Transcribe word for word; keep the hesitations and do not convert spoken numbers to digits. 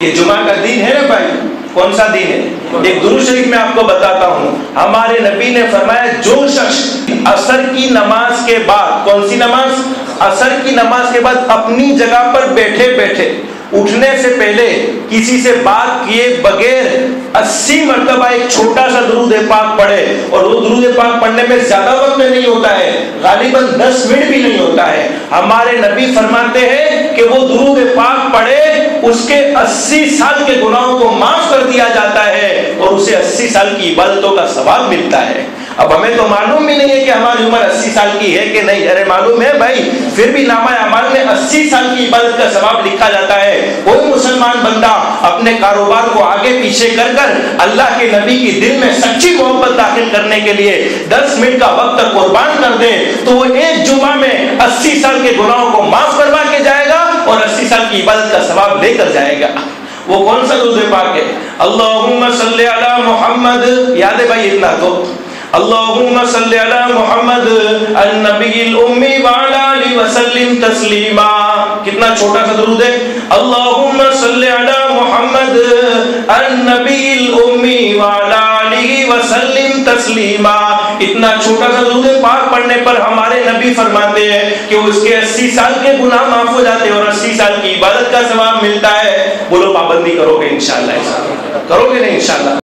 یہ جمعہ کا دن ہے نا بھائی، کون سا دن ہے؟ ایک درود شریف میں آپ کو بتاتا ہوں، ہمارے نبی نے فرمایا جو شخص عصر کی نماز کے بعد، کون سی نماز؟ عصر کی نماز کے بعد اپنی جگہ پر بیٹھے بیٹھے اٹھنے سے پہلے کسی سے بات کیے بغیر اسی مرتبہ ایک چھوٹا سا درود پاک پڑھے، اور وہ درود پاک پڑھنے میں زیادہ وقت نہیں ہوتا ہے، غالباً دس منٹ بھی نہیں ہوتا ہے، ہمارے نبی فرماتے ہیں کہ وہ درود پاک پڑھے اس کے اسی سال کے گناہوں کو معاف کر دیا جاتا ہے اور اسے اسی سال کی عبادتوں کا ثواب ملتا ہے۔ اب ہمیں تو معلوم بھی نہیں ہے کہ ہماری عمر اسی سال کی ہے کہ نہیں، ارے معلوم ہے بھائی، پھر بھی نامہ اعمال میں اسی سال کی عبادت کا ثواب لکھا جاتا ہے۔ کوئی مسلمان بندہ اپنے کاروبار کو آگے پیچھے کر کر اللہ کے نبی کی دل میں سچی محبت داخل کرنے کے لیے دس منٹ کا وقت قربان کر دے تو وہ ایک جمعہ میں اسی سال کے گناہوں کو معاف کروا کے جائے گا اور اسی سال کی عبادت کا ثواب لے کر جائے گا۔ وہ کون سا درود پاک ہے؟ اللہم صلی علی محمد، یاد ہے بھائی اتنا تو، اللہم صلی علی محمد النبی الامی وعلی آلہ وسلم تسلیما۔ کتنا چھوٹا سا درود ہے، اللہم صلی علی محمد النبی الامی وعلی آلہ وسلم تسلیما۔ اتنا چھوٹا سا درود پاک پڑھنے پر ہمارے نبی فرماتے ہیں کہ اس کے اسی سال کے گناہ معاف ہو جاتے ہیں اور اسی سال کی عبادت کا ثواب ملتا ہے۔ بولو پابندی کرو گے انشاءاللہ، کرو گے نہیں انشاءاللہ؟